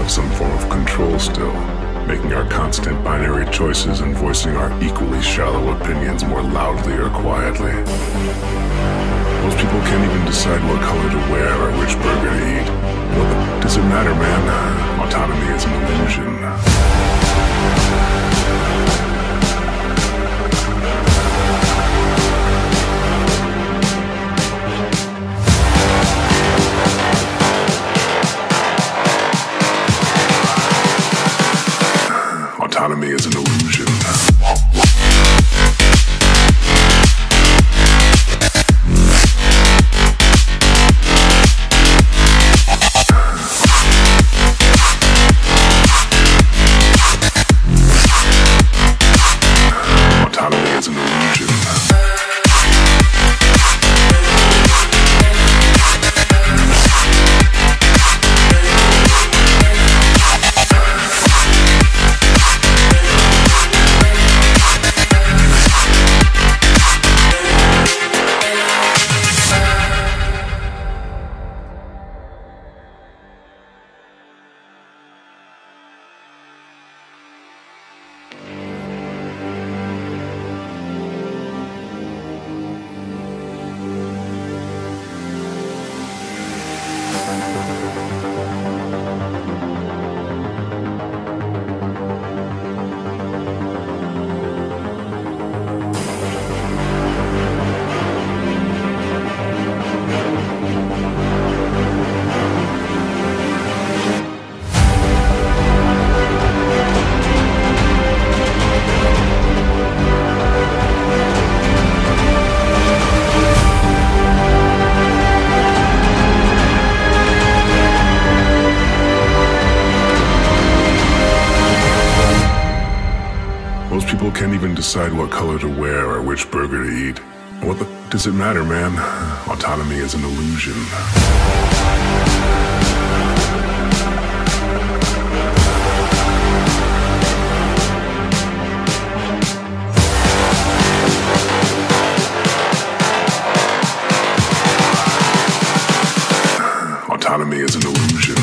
have some form of control still, making our constant binary choices and voicing our equally shallow opinions more loudly or quietly. Most people can't even decide what color to wear or which burger to eat. What does it matter, man? Autonomy is an illusion. Autonomy is an illusion. Autonomy is an illusion. Most people can't even decide what color to wear or which burger to eat. What does it matter, man? Autonomy is an illusion. Autonomy is an illusion.